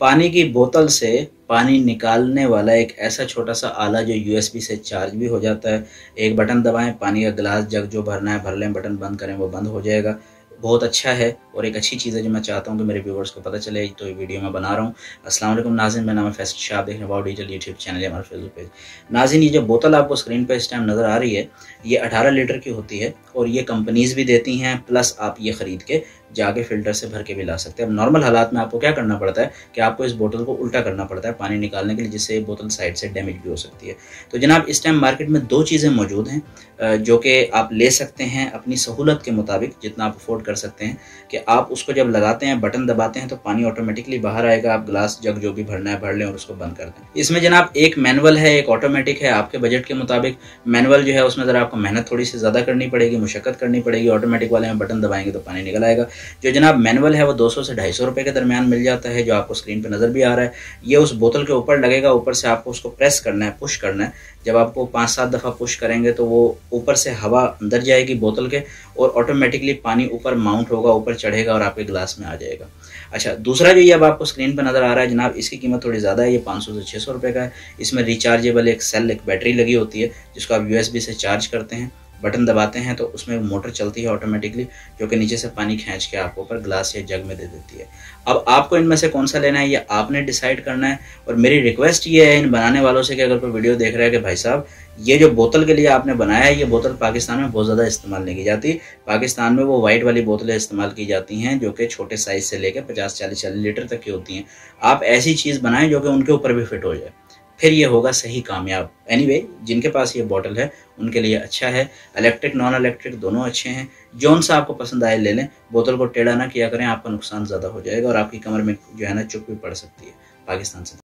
पानी की बोतल से पानी निकालने वाला एक ऐसा छोटा सा आला जो यूएसबी से चार्ज भी हो जाता है। एक बटन दबाएं, पानी का गिलास जग जो भरना है भर लें, बटन बंद करें वो बंद हो जाएगा। बहुत अच्छा है और एक अच्छी चीज़ है जो मैं चाहता हूँ कि मेरे व्यूवर्स को पता चले, तो ये वीडियो मैं बना रहा हूँ। अस्सलाम वालेकुम नाज़रीन, मेरा नाम है फैसल शाह, आप देख रहे हैं वाओ डिजिटल यूट्यूब चैनल है हमारा फेसबुक पेज। नाज़रीन, ये जो बोतल आपको स्क्रीन पर इस टाइम नज़र आ रही है ये 18 लीटर की होती है और ये कंपनीज़ भी देती हैं, प्लस आप ये ख़रीद के जाके फ़िल्टर से भर के भी ला सकते हैं। अब नॉर्मल हालात में आपको क्या करना पड़ता है कि आपको इस बोतल को उल्टा करना पड़ता है पानी निकालने के लिए, जिससे ये बोतल साइड से डैमेज भी हो सकती है। तो जनाब इस टाइम मार्केट में दो चीज़ें मौजूद हैं जो कि आप ले सकते हैं अपनी सहूलत के मुताबिक, जितना आप अफोर्ड कर सकते हैं, कि आप उसको जब लगाते हैं बटन दबाते हैं तो पानी ऑटोमेटिकली बाहर आएगा। आप ग्लास जग जो भी भरना है भर लें और उसको बंद कर दें। इसमें जनाब एक मैनुअल है, एक ऑटोमेटिक है, आपके बजट के मुताबिक। मैनुअल जो है उसमें ज़रा आपको मेहनत थोड़ी सी ज़्यादा करनी पड़ेगी, मुशक्कत करनी पड़ेगी। ऑटोमेटिक वाले में बटन दबाएंगे तो पानी निकल आएगा। जो जनाब मैनुअल है वो 200 से 250 रुपये के दरमियान मिल जाता है, जो आपको स्क्रीन पे नज़र भी आ रहा है। ये उस बोतल के ऊपर लगेगा, ऊपर से आपको उसको प्रेस करना है, पुश करना है। जब आपको 5-7 दफ़ा पुश करेंगे तो वो ऊपर से हवा अंदर जाएगी बोतल के और ऑटोमेटिकली पानी ऊपर माउंट होगा, ऊपर चढ़ेगा और आपके ग्लास में आ जाएगा। अच्छा, दूसरा जो ये अब आपको स्क्रीन पर नज़र आ रहा है जनाब, इसकी कीमत थोड़ी ज़्यादा है, ये 500 से 600 रुपये का है। इसमें रिचार्जेबल एक सेल, एक बैटरी लगी होती है जिसको आप यूएसबी से चार्ज करते हैं, बटन दबाते हैं तो उसमें मोटर चलती है ऑटोमेटिकली, जो कि नीचे से पानी खींच के आपको ऊपर ग्लास या जग में दे देती है। अब आपको इनमें से कौन सा लेना है ये आपने डिसाइड करना है। और मेरी रिक्वेस्ट ये है इन बनाने वालों से कि अगर कोई वीडियो देख रहा है कि भाई साहब ये जो बोतल के लिए आपने बनाया है, ये बोतल पाकिस्तान में बहुत ज़्यादा इस्तेमाल नहीं की जाती। पाकिस्तान में वो वाइट वाली बोतलें इस्तेमाल की जाती हैं जो कि छोटे साइज़ से लेकर 50-40 लीटर तक की होती हैं। आप ऐसी चीज़ बनाएं जो कि उनके ऊपर भी फिट हो जाए, फिर ये होगा सही कामयाब। एनीवे, जिनके पास ये बॉटल है उनके लिए अच्छा है। इलेक्ट्रिक नॉन इलेक्ट्रिक दोनों अच्छे हैं, जौन सा आपको पसंद आए ले लें। बोतल को टेढ़ा ना किया करें, आपका नुकसान ज़्यादा हो जाएगा और आपकी कमर में जो है ना चुप भी पड़ सकती है। पाकिस्तान से